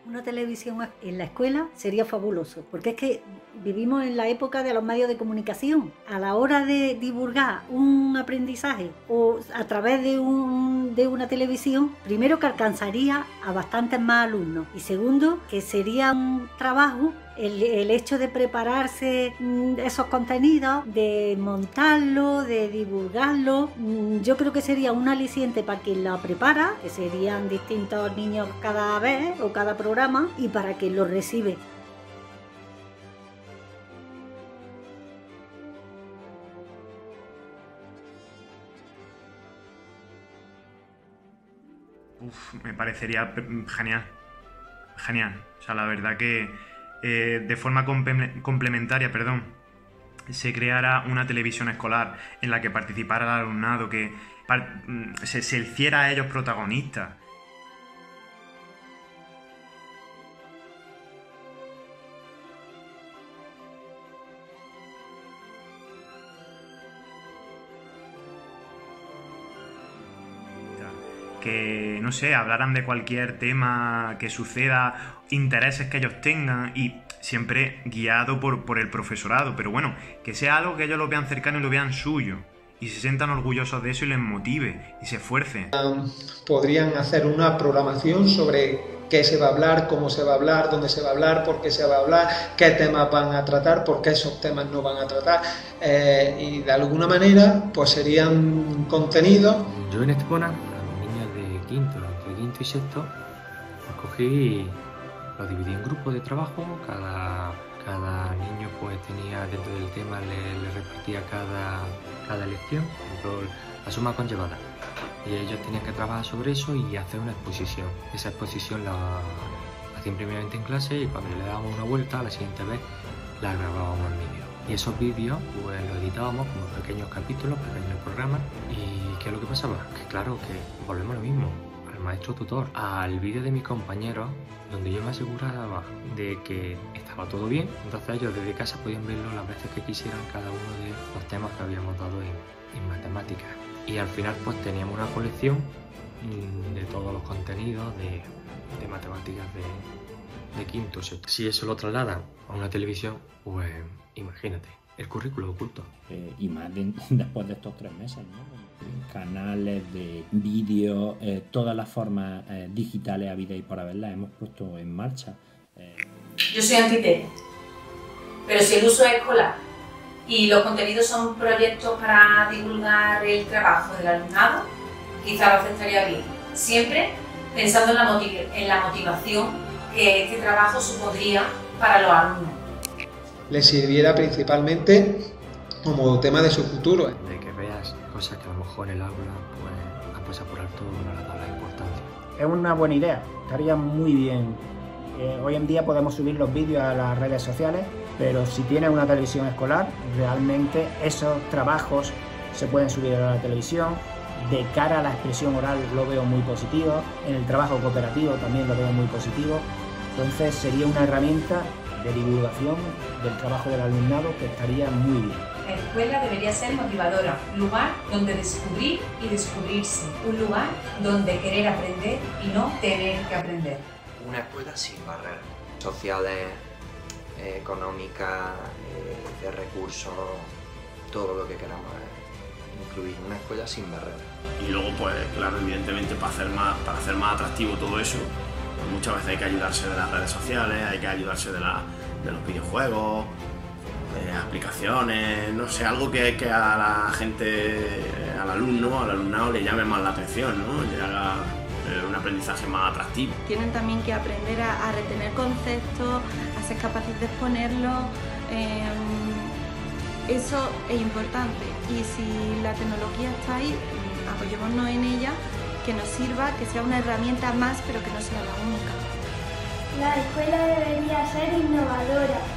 Una televisión en la escuela sería fabuloso, porque es que vivimos en la época de los medios de comunicación. A la hora de divulgar un aprendizaje o a través de una televisión, primero que alcanzaría a bastantes más alumnos y segundo que sería un trabajo el hecho de prepararse esos contenidos, de montarlo, de divulgarlo. Yo creo que sería un aliciente para quien la prepara, que serían distintos niños cada vez o cada programa, y para quien lo recibe. Me parecería genial. Genial. O sea, la verdad que de forma complementaria, se creara una televisión escolar en la que participara el alumnado, que se hiciera a ellos protagonistas. Que, no sé, hablaran de cualquier tema que suceda, intereses que ellos tengan y siempre guiado por el profesorado, pero bueno, que sea algo que ellos lo vean cercano y lo vean suyo y se sientan orgullosos de eso y les motive y se esfuercen. Podrían hacer una programación sobre qué se va a hablar, cómo se va a hablar, dónde se va a hablar, por qué se va a hablar, qué temas van a tratar, por qué esos temas no van a tratar, y de alguna manera pues serían contenidos. Yo en Estepona, entre quinto y sexto, pues cogí, lo dividí en grupos de trabajo, cada niño pues tenía dentro del tema, le repartía cada lección, por ejemplo, la suma conllevada, y ellos tenían que trabajar sobre eso y hacer una exposición. Esa exposición la hacían primeramente en clase y cuando le dábamos una vuelta, la siguiente vez la grabábamos en vídeo. Y esos vídeos pues los editábamos como pequeños capítulos, pequeños programas. ¿Y qué es lo que pasaba? Que claro, que volvemos a lo mismo, al maestro tutor, al vídeo de mis compañeros, donde yo me aseguraba de que estaba todo bien. Entonces ellos desde casa podían verlo las veces que quisieran cada uno de los temas que habíamos dado en matemáticas. Y al final pues teníamos una colección de todos los contenidos de matemáticas de quinto, sexto. Si eso lo trasladan a una televisión, pues imagínate, el currículo oculto. Y más después de estos 3 meses, ¿no? Canales de vídeo, todas las formas digitales habidas y por haber las hemos puesto en marcha. Yo soy anti-tele, pero si el uso es escolar y los contenidos son proyectos para divulgar el trabajo del alumnado, quizá lo aceptaría bien, siempre pensando en la motivación que este trabajo supondría para los alumnos. Les sirviera principalmente como tema de su futuro. De que veas cosas que a lo mejor en el aula pues las pasas por alto, no le das la importancia. Es una buena idea, estaría muy bien. Hoy en día podemos subir los vídeos a las redes sociales, pero si tienes una televisión escolar, realmente esos trabajos se pueden subir a la televisión. De cara a la expresión oral lo veo muy positivo, en el trabajo cooperativo también lo veo muy positivo. Entonces sería una herramienta de divulgación del trabajo del alumnado que estaría muy bien. La escuela debería ser motivadora, un lugar donde descubrir y descubrirse, un lugar donde querer aprender y no tener que aprender. Una escuela sin barreras sociales, económicas, de recursos, todo lo que queramos incluir, una escuela sin barreras. Y luego, pues claro, evidentemente para hacer más atractivo todo eso, pues muchas veces hay que ayudarse de las redes sociales, hay que ayudarse de los videojuegos, de aplicaciones, no sé, algo que a la gente, al alumnado le llame más la atención, ¿no? Le haga un aprendizaje más atractivo. Tienen también que aprender a retener conceptos, a ser capaces de exponerlos. Eso es importante, y si la tecnología está ahí, apoyémonos en ella, que nos sirva, que sea una herramienta más, pero que no sea la única. La escuela debería ser innovadora.